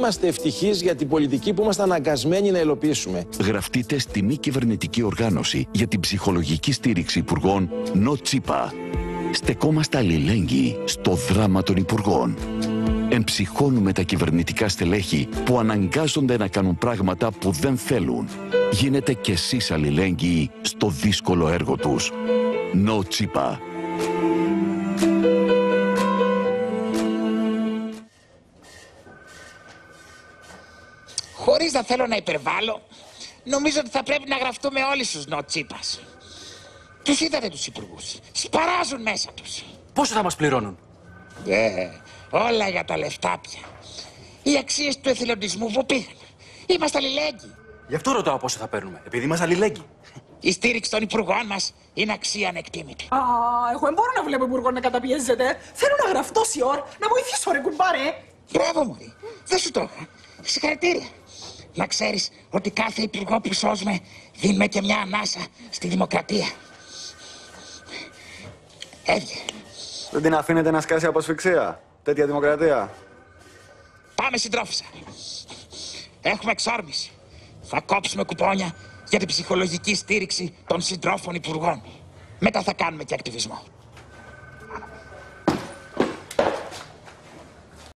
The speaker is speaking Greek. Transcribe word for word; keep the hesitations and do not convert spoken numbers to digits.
Είμαστε ευτυχείς για την πολιτική που είμαστε αναγκασμένοι να υλοποιήσουμε. Γραφτείτε στη μη κυβερνητική οργάνωση για την ψυχολογική στήριξη υπουργών No Τσίπα. Στεκόμαστε αλληλέγγυοι στο δράμα των υπουργών. Εμψυχώνουμε τα κυβερνητικά στελέχη που αναγκάζονται να κάνουν πράγματα που δεν θέλουν. Γίνετε κι εσείς αλληλέγγυοι στο δύσκολο έργο τους. No Τσίπα. Χωρίς να θέλω να υπερβάλλω, νομίζω ότι θα πρέπει να γραφτούμε όλοι στους No Τσίπας. Τους είδατε τους υπουργούς. Σπαράζουν μέσα τους. Πόσο θα μας πληρώνουν? Ε, όλα για τα λεφτά πια. Οι αξίες του εθελοντισμού που πήγαν. Είμαστε αλληλέγγυοι. Γι' αυτό ρωτάω πόσο θα παίρνουμε. Επειδή είμαστε αλληλέγγυοι. Η στήριξη των υπουργών μας είναι αξία ανεκτήμητη. Α, εγώ δεν μπορώ να βλέπω υπουργό να καταπιέζεται. Θέλω να γραφτώ σιόρ, να βοηθήσω ρε κουμπάρε. Μπράβο μωρή. Δεν σου το είχα. Συγχαρητήρια. Να ξέρεις ότι κάθε υπουργό που σώζουμε δίνουμε και μια ανάσα στη δημοκρατία. Έβγε. Δεν την αφήνετε να σκάσει από ασφυξία. Τέτοια δημοκρατία. Πάμε συντρόφισσα. Έχουμε εξόρμηση. Θα κόψουμε κουπόνια για την ψυχολογική στήριξη των συντρόφων υπουργών. Μετά θα κάνουμε και ακτιβισμό.